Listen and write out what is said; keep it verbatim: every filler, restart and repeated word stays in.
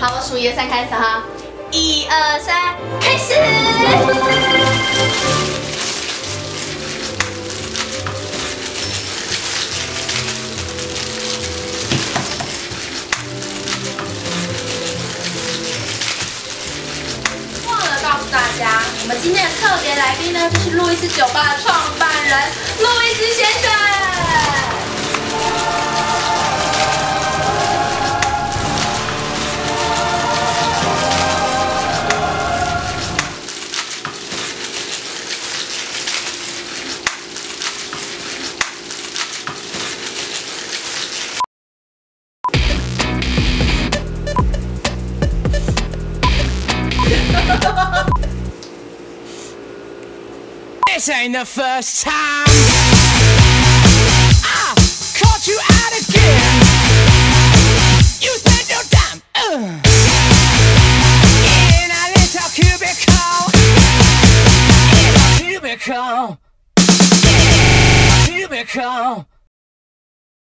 好，我数一二三开始哈，一二三，开始。忘了告诉大家，我们今天的特别来宾呢，就是路易斯酒吧的创办人路易斯先生。 This ain't the first time I caught you out again. You spent your time uh, in a little cubicle, in a cubicle, in a cubicle.